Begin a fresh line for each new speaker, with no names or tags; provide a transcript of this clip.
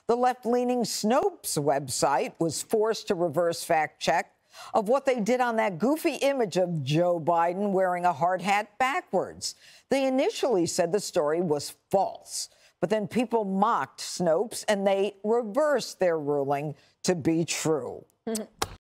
The left-leaning Snopes website was forced to reverse fact-check of what they did on that goofy image of Joe Biden wearing a hard hat backwards. They initially said the story was false, but then people mocked Snopes and they reversed their ruling to be true.